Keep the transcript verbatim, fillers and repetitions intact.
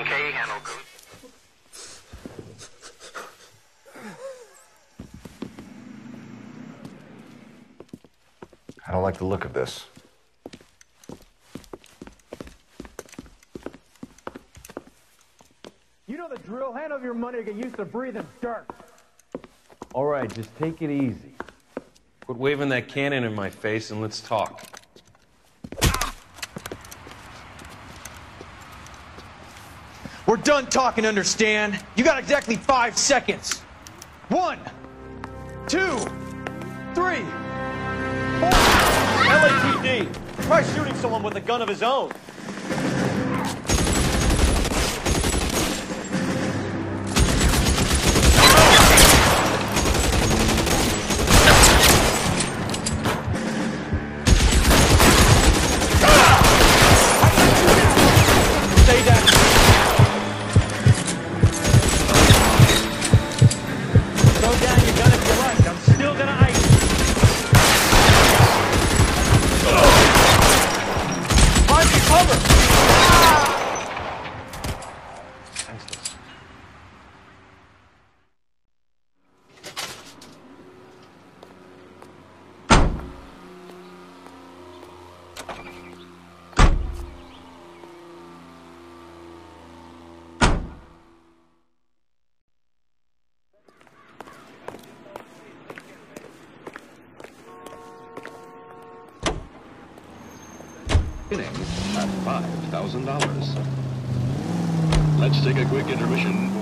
K, handle code. I don't like the look of this. You know the drill. Hand over your money to get used to breathing dirt. All right, just take it easy. Quit waving that cannon in my face and let's talk. We're done talking, understand? You got exactly five seconds. One, two, three, four. L A P D. Try shooting someone with a gun of his own. Stay down. Throw down your gun if you like. I'm still gonna ice you. Find the cover. Senseless. Innings at five thousand dollars. Let's take a quick intermission